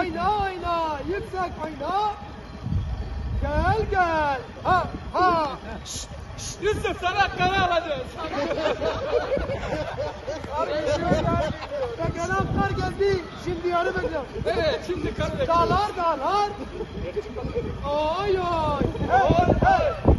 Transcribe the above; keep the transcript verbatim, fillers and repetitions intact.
Oyna oyna, yüksek oyna. Gel gel. Ha ha. Şşt, şşt, Yusuf sana kara alacağız. Tekeraklar geldi. Şimdi yarı bekliyorum. Evet şimdi karı bekliyoruz. Dağlar dağlar. Oy oy. Hey hey.